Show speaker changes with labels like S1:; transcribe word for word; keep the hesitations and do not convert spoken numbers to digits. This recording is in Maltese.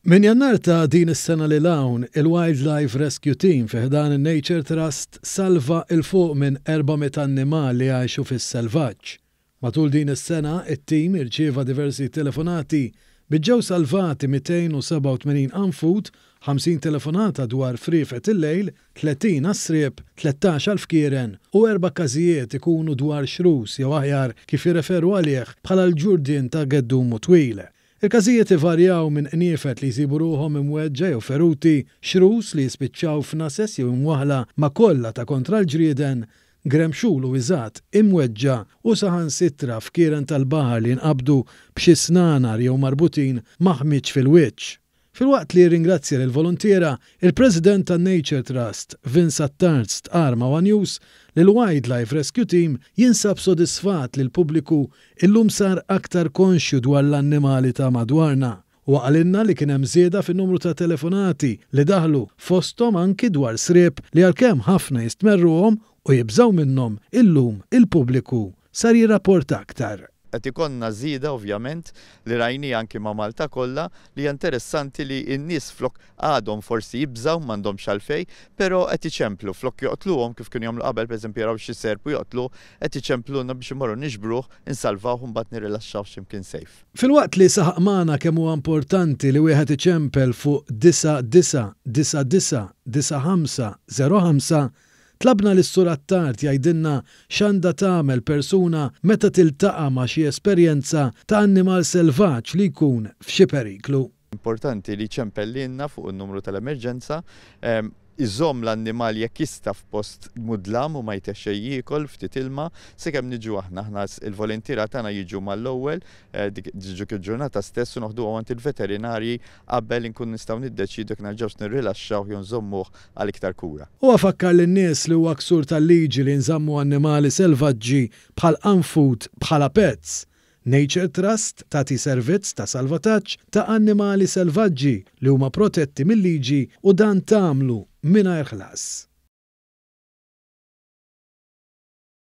S1: Min jannar ta' din is-sena li hawn il-Wildlife Rescue Team fi ħdan il-Nature Trust salva il-fuq minn erbamet annimali li għajxu fis-selvaġġ. Matul din is-sena it-tim irċieva diversi telefonati biġġew salvati mitejn u seba' u tmenin anfut, ħamsin telefonata dwar frifet il-lejl, tletin għas-sriep, tletax għal-fkieren u erba' każijiet ikunu dwar xrus jew aħjar kif jirreferu għalih bħala l-ġurdien ta' Geddum u Twile. Il-każijiet ivarjaw minn qniefet li jsibu ruħhom imweġġa jew feruti, xrus li jispiċċaw f'nases jew imwaħla ma' kollha ta' kontra l-ġrieden, gremxul u iżgħat imweġġa u saħansitra fkieren tal-baħar li nqabdu b'xi snanar jew marbutin maħmiġ fil-wiċċ. Filwaqt li ringrazzja lill-volontiera, il-President tan-Nature Trust, Vincent Tarz tqar ma' One News li l-Wildlife Rescue Team jinsab sodisfat li l-pubbliku illum sar aktar konxju dwar l-annimali ta' madwarna. U għalinna li kien hemm żieda fin-numru ta' telefonati li daħlu fosthom anki dwar sriep li għalkemm ħafna jistmerruhom u jibżgħu minnhom illum il-pubbliku sar jirrapporta aktar.
S2: Qed ikonna żieda ovvjament li rajni anki ma' Malta kollha li interessanti li n-nies flok għadhom forsi jibżgħu m'għandhomx għalfejn, però qed iċemplu flok joqtluhom kif kienu jagħmlu qabel pereżempju jaraw xi serpu joqtlu, qed iċempluna biex imorru niġbruh, insalvawh u mbagħad nirrilaxxaw x'imkien sejf.
S1: Filwaqt li saħaq magħna kemm huwa importanti li wieħed iċempel fuq disa' disa' disa' disa' disa' ħamsa żero ħamsa tlabna lis-Sur Attard jgħidilna x'għandha tagħmel persuna meta tiltaqa' ma' xi esperjenza ta' annimal selvaġġ li jkun f'xi periklu.
S2: Importanti li ċempellilna fuq in-numru tal-emerġenza, iżomm l-annimal jekk jista' f'post mudlam u ma jtexxej jiekol ftit ilma, sakemm niġu aħna aħna il-volontiera tagħna jiġu mal-ewwel dik il-ġurnata stess u noħduhom għand il-veterinarji qabel inkun nistgħu niddeċidu jekk nerġgħux nirrilaxxaw jew nżommuh għal iktar kura.
S1: U fakkar lin-nies li huwa ksur tal-liġi li nżammu annimali selvaġġi bħal anfut bħala pets. Nature Trust tagħti servizz ta' salvataġġ ta' annimali selvaġġi li huma protetti mill-liġi u dan tagħmlu mingħajr ħlas.